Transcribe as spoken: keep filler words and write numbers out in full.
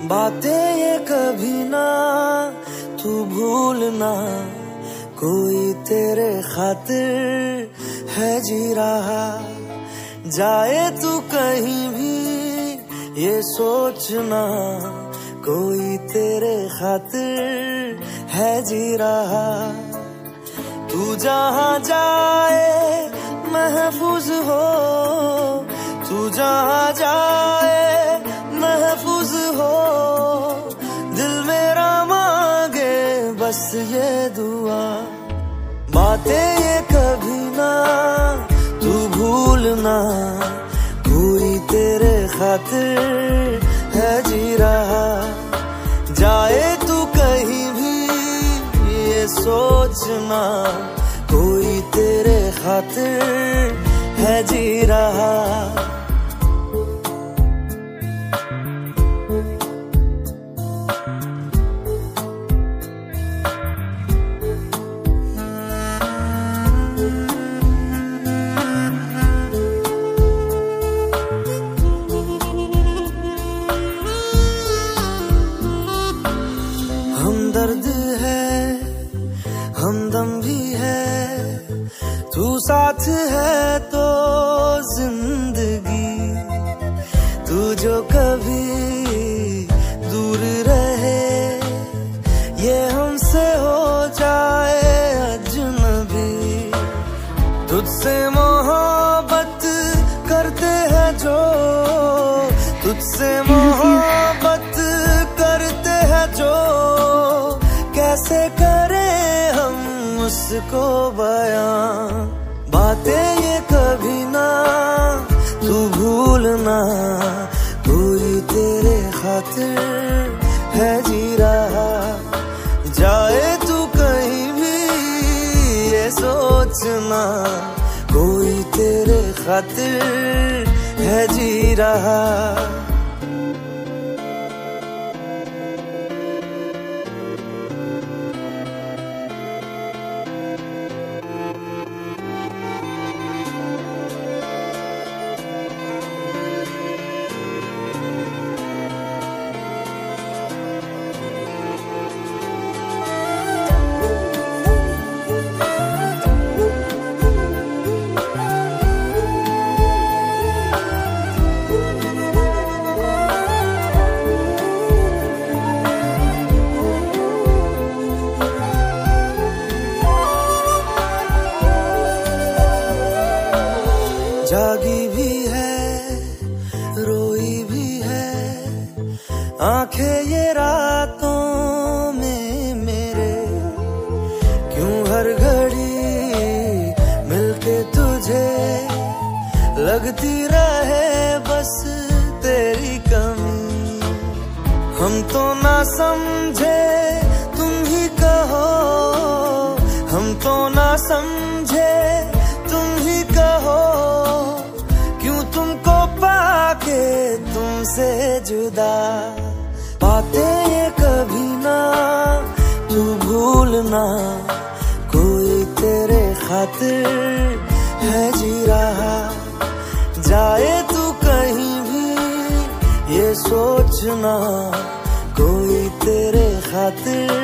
बातें ये कभी ना तू भूलना, कोई तेरे खातिर है जी रहा। जाए तू कहीं भी ये सोचना, कोई तेरे खातिर है जी रहा। तू जहाँ जाए महफूज हो, तू जहाँ जाए महफूज हो। दिल मेरा मांगे बस ये दुआ, बातें ये कभी ना तू भूलना, कोई तेरे खातिर है जी रहा। जाए तू कहीं भी ये सोचना, कोई तेरे खातिर है जी रहा। हमदर्द है हमदम भी है, तू साथ है तो जिंदगी। तू जो कभी दूर रहे, ये हमसे हो जाए अजनबी। तुझसे मोहब्बत करते हैं जो, तुझसे मोहब्बत करते हैं जो। कैसे करें हम उसको बयां, बातें ये कभी ना तू भूलना, कोई तेरे खातिर है जी रहा। जाए तू कहीं भी ये सोचना, कोई तेरे खातिर है जी रहा। जागी भी है रोई भी है आंखें ये रातों में मेरे। क्यों हर घड़ी मिलके तुझे लगती रहे बस तेरी कमी। हम तो ना समझे तुम ही कहो, हम तो ना समझे तुम ही कहो। तुमको पाके तुमसे जुदा, बातें ये कभी ना तू भूलना, कोई तेरे खातिर है जी रहा। जाए तू कहीं भी ये सोचना, कोई तेरे खातिर